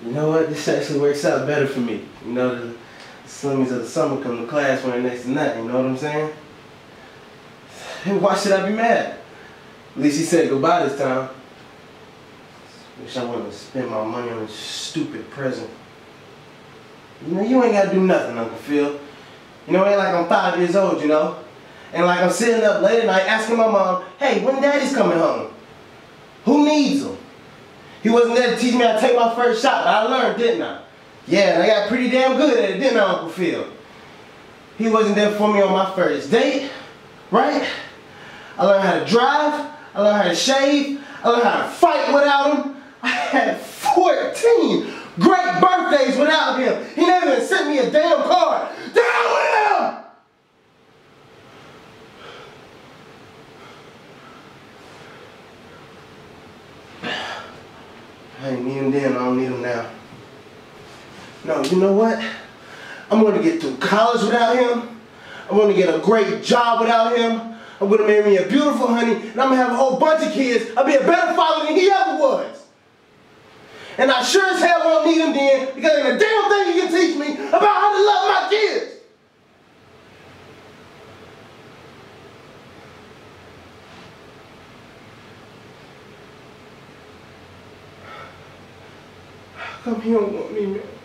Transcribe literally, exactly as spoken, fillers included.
You know what? This actually works out better for me. You know, the, the slummies of the summer come to class when next to nothing. You know what I'm saying? And why should I be mad? At least he said goodbye this time. Wish I wouldn't have spent my money on this stupid present. You know, you ain't gotta do nothing, Uncle Phil. You know, it ain't like I'm five years old, you know? And like I'm sitting up late at night asking my mom, hey, when Daddy's coming home? Who needs him? He wasn't there to teach me how to take my first shot, but I learned, didn't I? Yeah, and I got pretty damn good at it, didn't I, Uncle Phil? He wasn't there for me on my first date, right? I learned how to drive, I learned how to shave, I learned how to fight without him. I had fourteen great birthdays without him. He never even sent me a damn card. Down with him! I didn't need him then, I don't need him now. No, you know what? I'm going to get through college without him. I'm going to get a great job without him. I'm going to marry me a beautiful honey, and I'm going to have a whole bunch of kids. I'll be a better father than he ever was. And I sure as hell won't need him then, because ain't a damn thing he can teach me about how to love my kids. How come he don't want me, man?